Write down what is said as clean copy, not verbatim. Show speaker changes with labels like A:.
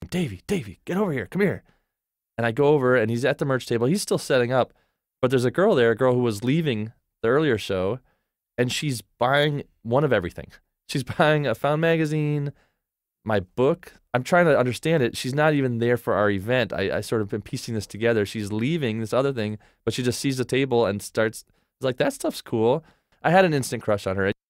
A: Davy, get over here. Come here. And I go over, and he's at the merch table. He's still setting up, but there's a girl there, a girl who was leaving the earlier show, and she's buying one of everything. She's buying a Found magazine, my book. I'm trying to understand it. She's not even there for our event. I sort of been piecing this together. She's leaving this other thing, but she just sees the table and starts, like, that stuff's cool. I had an instant crush on her.